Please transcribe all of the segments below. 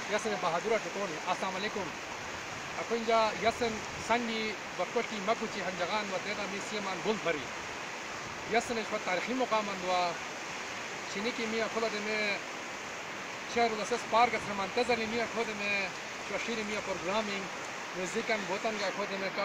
یسن بہادورہ ٹکون السلام علیکم اکنجا یسن سنڈی بکوٹی مکوچی ہنجگان و دینا می سیمان بول بھری یسن اس تاریخی مقام اندوا چینی کی میاں خود میں شہر الاساس پارک اسرمان تزلی میاں خود میں شاشیر میاں پروگرامنگ میوزیکن بوتن کا خود میں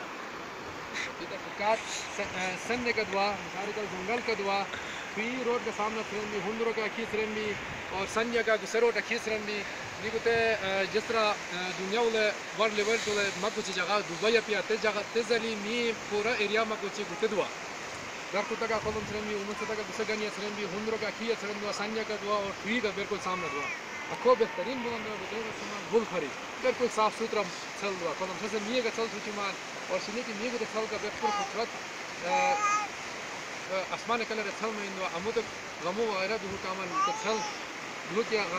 کاٹ سننے کا دعا مشارکل جنگل کا دعا پی روڈ کے سامنے فریم بھی ہندروں کا کھیس رہن بھی اور سنجا کا گسروٹ کھیس رہن بھی نیکوتے جس طرح دنیا والے ورلڈ لیول تو مکوچی جگہ دبئی پیا تزلی می پورا ایریا مکوچی گتے دعا در کو تک قلم سرن بھی عمر سے تک بسگنی سرن بھی ہندروں کا کھیس رہن دعا سنجا کا دعا اور پی کا بالکل سامنے دعا اکو بہترین بلند دعا بتائیں سامان بول خری بالکل صاف ستھرا چل دعا قلم سے میے کا چل سوچی مان اور سنی کی میے کو چل کا بالکل خوبصورت آسمان کلر چل میں دعا امود غمو وغیرہ بھی کامن چل دودھ یا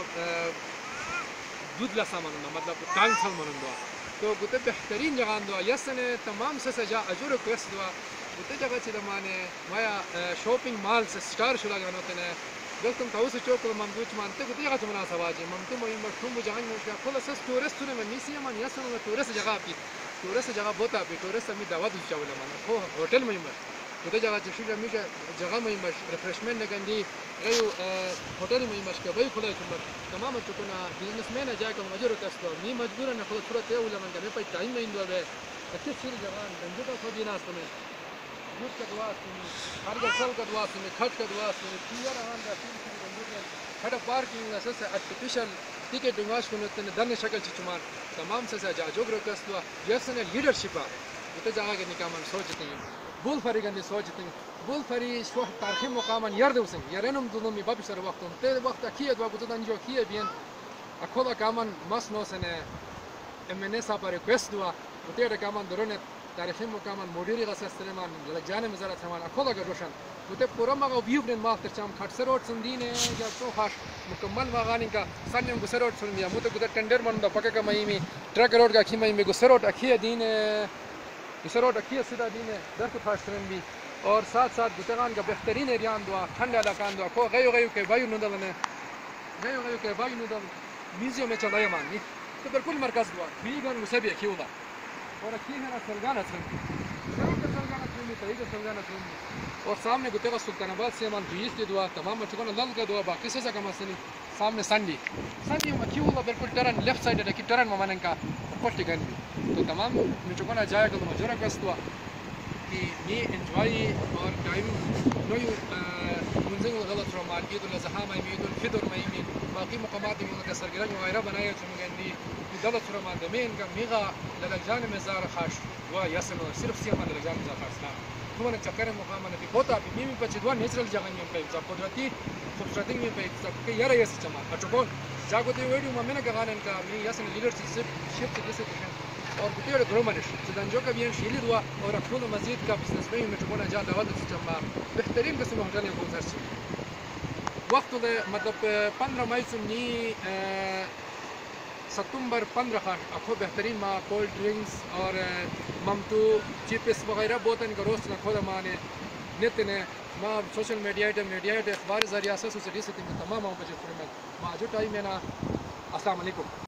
دودھ لا سامان مطلب ٹانگ چل من دعا تو گتے بہترین جگہ دعا یسن تمام سے سجا اجور کوس دعا گتے جگہ چھ دمانے مایا شاپنگ مال سے سٹار شلا گنوتے نے بالکل تاوس چوک ممدوچ مانتے گتے جگہ چمنا سواجی ممتو مہم بشوم جہان میں کھول اساس ٹورسٹ نے میسی مان یسن ٹورسٹ جگہ پی ٹورسٹ جگہ بوتا پی ٹورسٹ می دعوت چاولا مان کو ہوٹل میں گتے جگہ چھ می جگہ میں ریفریشمنٹ نگندی غيو هوتيل ما يمشي كبي كله يكمل تماما تكون بيزنس مان جاي كم مجرد تسلو مي مجبور أن خلاص صورة ولا من جميع تايم ما يندوا به أكيد شيء جوان بنجوا خدي ناس تمام يوت كدواس تمام خارج سال كدواس تمام خد كدواس تمام كيار هان ده شيء بنجوا هذا باركينج أساسا artificial ticket دماغ كونه تندرن شكل تجمعان تمام سازا جاجوك ركستوا يسنا leadership يتجاهل كنيكامن سوچتے ہیں بول فری گندی سوچتے ہیں بول فری شو تاریخی مقامن یاردو سن یارنم دونم می بابی سر وقتم تے وقت کیه دوا گوتن انجو کیه بین اکولا کامن ماس نو سن امنسا پر ریکوست دوا گوتر کامن درون تاریخی مقامن مدیری غسسترمان لجان مزارات سامان اکولا گروشن گوتر پورا ما ویو بن ماستر چام خاطر روڈ سندینه یا تو خاص مکمل واغانی کا سنم گسروٹ سن بیا مت گوتر ٹنڈر من پکا کا مہمی ٹرک روڈ کا کھی مہمی گسروٹ اکھی دین گسروٹ اکھی سیدھا دین درت خاص سن بھی اور ساتھ ساتھ گتگان کا بہترین ایریان دعا ٹھنڈ علاقان دعا کو غیو کے وایو نودل نے غیو کے وایو نودل میوزیم میں چلایا مانی تو بالکل مرکز دعا بیگن مسبی کیولا اور کی ہے نا سلگانا سلگانا اور سامنے گتگا سلطان آباد سے مان جیس کی دعا تمام چکن لل کا دعا باقی سے کا مسئلہ سامنے سنڈی میں کیولا بالکل ٹرن لیفٹ سائڈ ہے کہ ٹرن ممانن کا پٹی گن تو تمام میں چکن جائے گا مجرا کس دعا کہ می انجوای اور ٹائم نوی منزل غلط رمان عید الاضحیٰ میں عید الفطر میں باقی مقامات میں کا سرگرمی وغیرہ بنایا چمگندی غلط رمان دمین کا میغا للجان مزار خاص و یسن صرف سیما للجان مزار خاص نا تو نے چکر مقام نے بہت اپ می پچدوا نیچرل جگہ میں پہ سب قدرتی خوبصورتی میں پہ سب کے یار یس چما اچھو جاگوتی ویڈیو میں نے گانن کا می یسن لیڈرشپ شپ جیسے اور گتیر گرومنش سدانجو کا بیان شیلی دوا اور اکھول مزید کا بزنس میں چکونا جا دعوت چما بہترین قسم ہوٹل کو سرچ وقت مطلب 15 مئی سنی ستمبر 15 خان اکھو بہترین ما کولڈ ڈرنکس اور ممتو چپس وغیرہ بوتن کا روسٹ نہ کھولا مانے نتنے ما سوشل میڈیا اخبار ذریعہ سے تمام بجے فرمت ما جو ٹائم ہے نا السلام علیکم